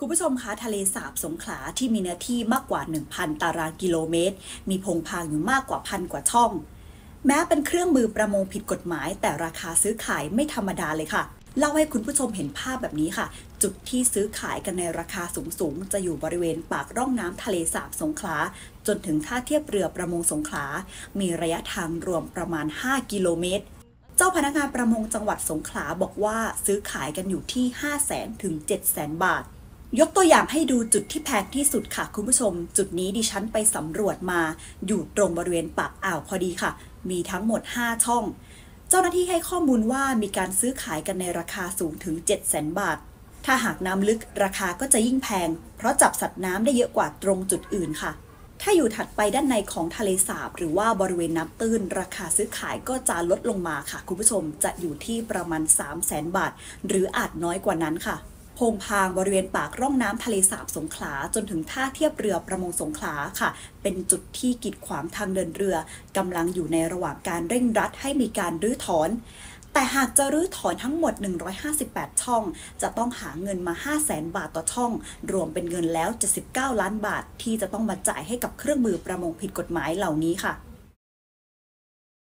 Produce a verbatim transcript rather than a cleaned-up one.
คุณผู้ชมคะทะเลสาบสงขลาที่มีเนื้อที่มากกว่า หนึ่งพัน ตารางกิโลเมตรมีพงพางอยู่มากกว่าพันกว่าช่องแม้เป็นเครื่องมือประมงผิดกฎหมายแต่ราคาซื้อขายไม่ธรรมดาเลยค่ะเล่าให้คุณผู้ชมเห็นภาพแบบนี้ค่ะจุดที่ซื้อขายกันในราคาสูงๆจะอยู่บริเวณปากร่องน้ำทะเลสาบสงขลาจนถึงท่าเทียบเรือประมงสงขลามีระยะทางรวมประมาณห้ากิโลเมตรเจ้าพนักงานประมงจังหวัดสงขลาบอกว่าซื้อขายกันอยู่ที่ ห้าแสน ถึง เจ็ดแสน บาทยกตัวอย่างให้ดูจุดที่แพงที่สุดค่ะคุณผู้ชมจุดนี้ดิฉันไปสำรวจมาอยู่ตรงบริเวณปากอ่าวพอดีค่ะมีทั้งหมดห้าช่องเจ้าหน้าที่ให้ข้อมูลว่ามีการซื้อขายกันในราคาสูงถึง เจ็ดแสน บาทถ้าหากน้ำลึกราคาก็จะยิ่งแพงเพราะจับสัตว์น้ำได้เยอะกว่าตรงจุดอื่นค่ะถ้าอยู่ถัดไปด้านในของทะเลสาบหรือว่าบริเวณน้ำตื้นราคาซื้อขายก็จะลดลงมาค่ะคุณผู้ชมจะอยู่ที่ประมาณ สามแสน บาทหรืออาจน้อยกว่านั้นค่ะพงพางบริเวณปากร่องน้ำทะเลสาบสงขลาจนถึงท่าเทียบเรือประมงสงขลาค่ะเป็นจุดที่กีดขวางทางเดินเรือกำลังอยู่ในระหว่างการเร่งรัดให้มีการรื้อถอนแต่หากจะรื้อถอนทั้งหมดหนึ่งร้อยห้าสิบแปดช่องจะต้องหาเงินมา ห้าแสน บาทต่อช่องรวมเป็นเงินแล้วเจ็ดสิบเก้าล้านบาทที่จะต้องมาจ่ายให้กับเครื่องมือประมงผิดกฎหมายเหล่านี้ค่ะ